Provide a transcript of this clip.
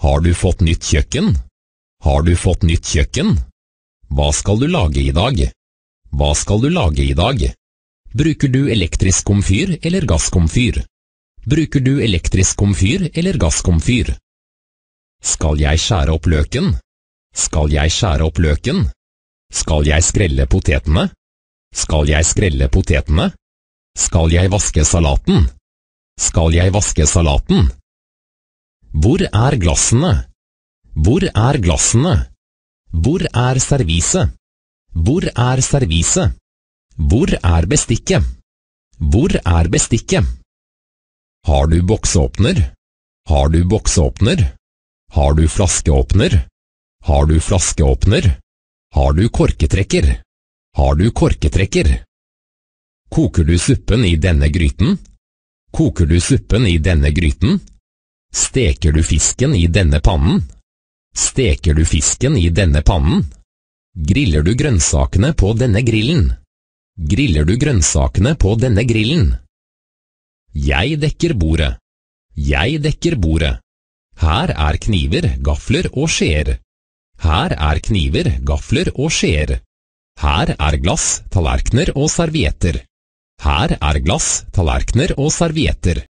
Har du fått nytt kjøkken? Har du fått nytt kjøkken? Hva skal du lage i dag? Hva skal du lage i dag? Bruker du elektrisk komfyr eller gasskomfyr? Bruker du elektrisk komfyr eller gasskomfyr? Skal jeg skjære opp løken? Skal jeg skjære opp løken? Skal jeg skrelle potetene? Skal jeg skrelle potetene? Skal jeg vaske salaten? Skal jeg vaske salaten? Hvor er glassene? Hvor er glassene? Hvor er serviset? Hvor er serviset? Hvor er bestikket? Hvor er bestikket? Har du boksåpner? Har du boksåpner? Har du flaskeåpner? Har du flaskeåpner? Har du korketrekker? Har du korketrekker? Koker du suppen i denne gryten? Koker du suppen i denne gryten? Steker du fisken i denne pannen? Steker du fisken i denne pannen? Griller du grønnsakene på denne grillen? Griller du grønnsakene på denne grillen? Jeg dekker bordet. Jeg dekker bordet. Her er kniver, gafler og skjeer. Her er kniver, gafler og skjeer. Her er glass, tallerkener og servietter. Her er glass, tallerkener og servietter.